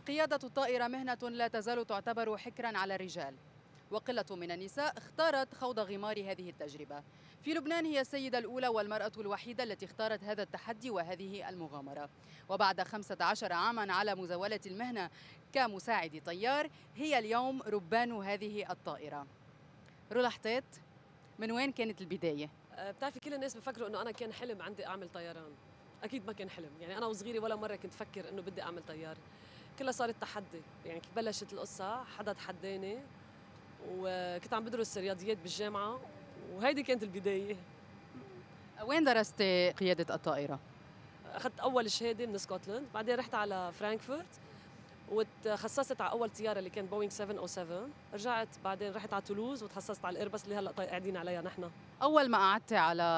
قيادة الطائرة مهنة لا تزال تعتبر حكرا على الرجال، وقلة من النساء اختارت خوض غمار هذه التجربة. في لبنان هي السيدة الأولى والمرأة الوحيدة التي اختارت هذا التحدي وهذه المغامرة، وبعد 15 عاما على مزاولة المهنة كمساعد طيار هي اليوم ربان هذه الطائرة. رولا حطيت، من وين كانت البداية؟ بتعرفي كل الناس بفكروا انه انا كان حلم عندي اعمل طيران. اكيد ما كان حلم، يعني انا وصغيره ولا مره كنت فكر انه بدي اعمل طيار. كلها صارت تحدي، يعني كيف بلشت القصه حدا تحداني وكنت عم بدرس رياضيات بالجامعه، وهيدي كانت البدايه. وين درست قيادة الطائرة؟ اخذت اول شهاده من اسكتلند، بعدين رحت على فرانكفورت وتخصصت على اول طياره اللي كان بوينغ 707. رجعت بعدين رحت على تولوز وتخصصت على الايرباص اللي هلا قاعدين عليها نحن. أول ما قعدت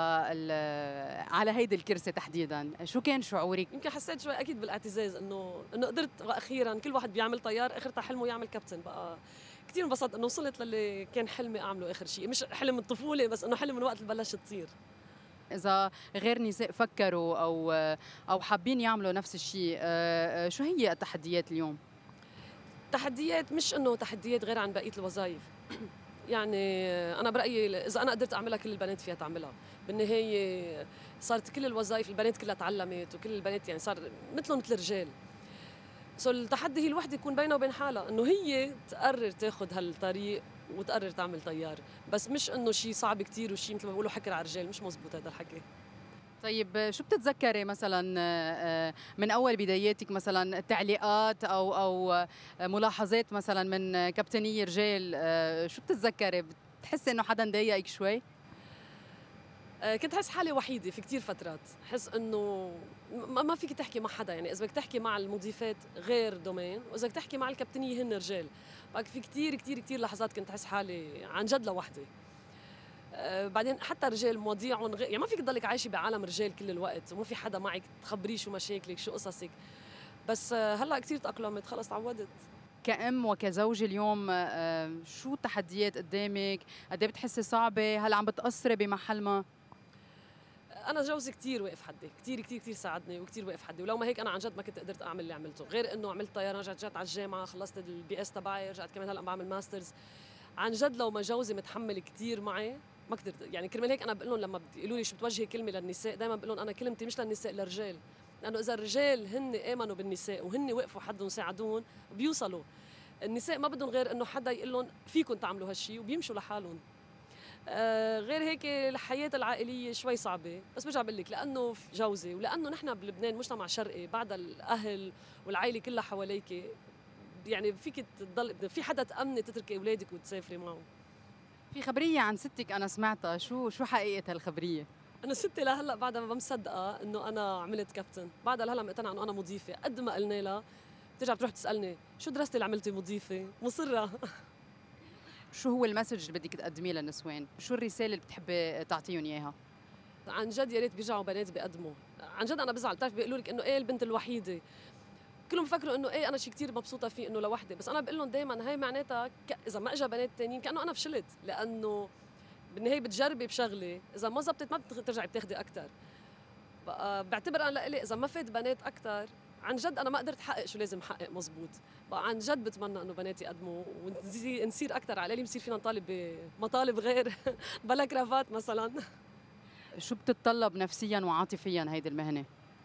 على هيدي الكرسي تحديدا، شو كان شعورك؟ يمكن حسيت شوي اكيد بالاعتزاز انه قدرت اخيرا. كل واحد بيعمل طيار اخرتها حلمه يعمل كابتن بقى. كثير انبسطت انه وصلت للي كان حلمي اعمله اخر شيء، مش حلم الطفوله بس انه حلم من وقت اللي بلشت تصير. إذا غير نساء فكروا أو حابين يعملوا نفس الشيء، شو هي التحديات اليوم؟ تحديات، مش انه تحديات غير عن بقيه الوظائف. يعني انا برايي اذا انا قدرت اعملها كل البنات فيها تعملها. بالنهايه صارت كل الوظائف البنات كلها تعلمت، وكل البنات يعني صار مثلهم مثل الرجال. التحدي هي الوحده تكون بينها وبين حالها انه هي تقرر تاخذ هالطريق وتقرر تعمل طيار، بس مش انه شيء صعب كتير وشيء مثل ما بيقولوا حكر على الرجال. مش مزبوط هذا الحكي. طيب شو بتتذكري مثلا من أول بداياتك، مثلا تعليقات أو ملاحظات مثلا من كابتنية رجال، شو بتتذكري؟ بتحسي إنه حدا ضايقك شوي؟ كنت حس حالي وحيده في كتير فترات، حس انه ما فيك تحكي مع حدا. يعني اذا بدك تحكي مع المضيفات غير دومين، واذا بدك تحكي مع الكابتنيه هن رجال. بقى في كتير كتير كتير لحظات كنت احس حالي عن جد لوحدي. بعدين حتى رجال مواضيعهم يعني ما فيك تضلك عايشه بعالم رجال كل الوقت، وما في حدا معك تخبريه شو مشاكلك شو قصصك. بس هلا كتير تاقلمت، خلص تعودت. كأم وكزوجة اليوم، شو التحديات قدامك؟ قد إيه بتحسي صعبة؟ هل عم بتقصري بمحل ما؟ انا جوزي كثير واقف حدي، كثير كثير كثير ساعدني وكثير واقف حدي. ولو ما هيك انا عن جد ما كنت قدرت اعمل اللي عملته. غير انه عملت طيران، رجعت على الجامعه، خلصت البي اس تبعي، رجعت كمان هلا بعمل ماسترز. عن جد لو ما جوزي متحمل كثير معي ما قدرت. يعني كرمال هيك انا بقول لهم لما بيقولوا لي شو بتوجهي كلمه للنساء، دائما بقول لهم انا كلمتي مش للنساء، للرجال. لانه اذا الرجال هن امنوا بالنساء وهن وقفوا حدهم ساعدون بيوصلوا. النساء ما بدهم غير انه حدا يقول لهم فيكم تعملوا هالشيء وبيمشوا لحالهم. غير هيك الحياة العائلية شوي صعبة. بس برجع بقول لك لأنه جوزي ولأنه نحن بلبنان مجتمع شرقي، بعد الأهل والعائلة كلها حواليك، يعني فيك تضل في حدا تأمني تتركي أولادك وتسافري معه. في خبرية عن ستك أنا سمعتها، شو حقيقة هالخبرية؟ أنا ستي لهلا بعدها ما مصدقة إنه أنا عملت كابتن. بعدها لهلا مقتنعة إنه أنا مضيفة. قد ما قلنا لها بترجع بتروح تسألني شو درستي اللي عملتي مضيفة، مصرة. شو هو المسج اللي بدك تقدميه للنسوان؟ شو الرسالة اللي بتحبي تعطيهم إياها؟ عن جد يا ريت بيرجعوا بنات بيقدموا. عن جد أنا بزعل، بتعرف بيقولوا لك إنه إيه البنت الوحيدة. كلهم بفكروا انه ايه انا شيء كثير مبسوطه فيه انه لوحدي. بس انا بقول لهم دائما هي معناتها اذا ما اجى بنات ثانيين كانه انا فشلت. لانه بالنهايه بتجربي بشغله، اذا ما زبطت ما بترجعي بتاخذي اكثر. بقى بعتبر انا لإلي اذا ما فات بنات اكثر عن جد انا ما قدرت احقق شو لازم احقق مزبوط. بقى عن جد بتمنى انه بنات يقدموا ونصير اكثر. على القليل بصير فينا نطالب بمطالب غير بلا كرافات مثلا. شو بتتطلب نفسيا وعاطفيا هيدي المهنة؟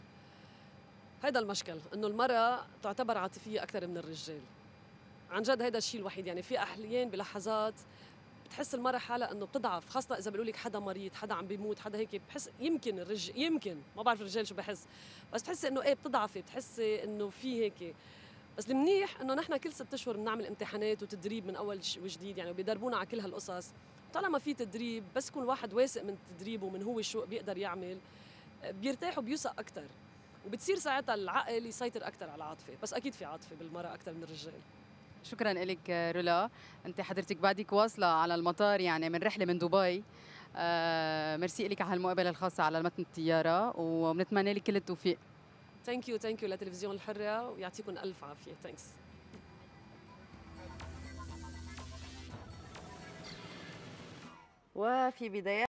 هيدا المشكل انه المراه تعتبر عاطفيه اكثر من الرجال. عن جد هيدا الشيء الوحيد. يعني في احيان بلحظات بتحس المرأة حالها انه بتضعف، خاصة إذا بيقولوا لك حدا مريض، حدا عم بيموت، حدا هيك. بحس يمكن يمكن ما بعرف الرجال شو بحس، بس بتحسي انه ايه بتضعفي، بتحسي انه في هيك. بس المنيح انه نحن كل 6 اشهر بنعمل امتحانات وتدريب من اول وجديد، يعني بيدربونا على كل هالقصص. طالما في تدريب، بس يكون واحد واثق من تدريبه ومن هو شو بيقدر يعمل، بيرتاح وبيوثق اكثر. وبتصير ساعتها العقل يسيطر اكثر على العاطفه. بس اكيد في عاطفه بالمراه اكثر من الرجال. شكرا لك رولا. أنت حضرتك بعدك واصلة على المطار، يعني من رحلة من دبي. ميرسي لك على هالمقابلة الخاصة على متن الطيارة، وبنتمنى لك كل التوفيق. ثانك يو لتلفزيون الحرة ويعطيكم ألف عافية. ثانكس. وفي بداية